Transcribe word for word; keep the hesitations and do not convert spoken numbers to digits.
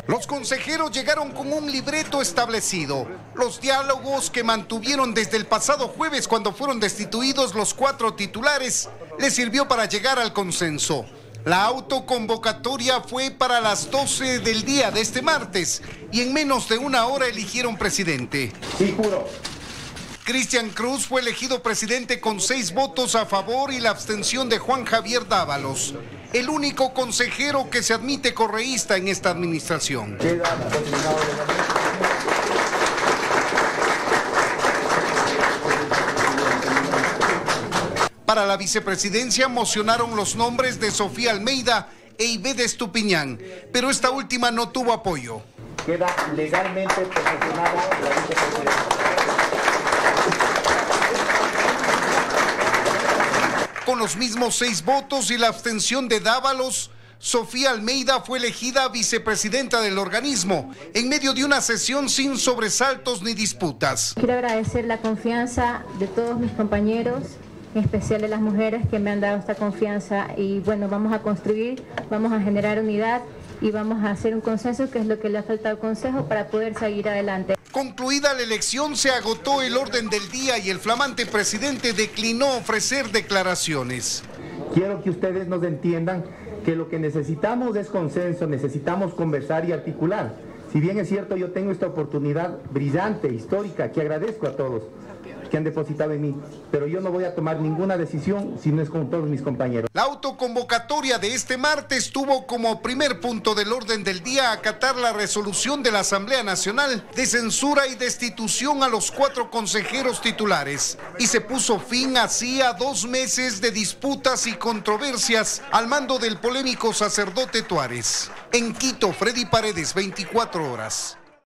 Los consejeros llegaron con un libreto establecido. Los diálogos que mantuvieron desde el pasado jueves cuando fueron destituidos los cuatro titulares les sirvió para llegar al consenso. La autoconvocatoria fue para las doce del día de este martes y en menos de una hora eligieron presidente. Sí, juro. Cristian Cruz fue elegido presidente con seis votos a favor y la abstención de Juan Javier Dávalos, el único consejero que se admite correísta en esta administración. Para la vicepresidencia mocionaron los nombres de Sofía Almeida e Ibede Estupiñán, pero esta última no tuvo apoyo. Queda legalmente posicionada la vicepresidencia. Con los mismos seis votos y la abstención de Dávalos, Sofía Almeida fue elegida vicepresidenta del organismo, en medio de una sesión sin sobresaltos ni disputas. Quiero agradecer la confianza de todos mis compañeros, en especial de las mujeres que me han dado esta confianza y bueno, vamos a construir, vamos a generar unidad y vamos a hacer un consenso, que es lo que le ha faltado al Consejo para poder seguir adelante. Concluida la elección, se agotó el orden del día y el flamante presidente declinó ofrecer declaraciones. Quiero que ustedes nos entiendan que lo que necesitamos es consenso, necesitamos conversar y articular. Si bien es cierto, yo tengo esta oportunidad brillante, histórica, que agradezco a todos que han depositado en mí, pero yo no voy a tomar ninguna decisión si no es con todos mis compañeros. La autoconvocatoria de este martes tuvo como primer punto del orden del día acatar la resolución de la Asamblea Nacional de censura y destitución a los cuatro consejeros titulares y se puso fin así a dos meses de disputas y controversias al mando del polémico sacerdote Tuárez. En Quito, Freddy Paredes, veinticuatro horas.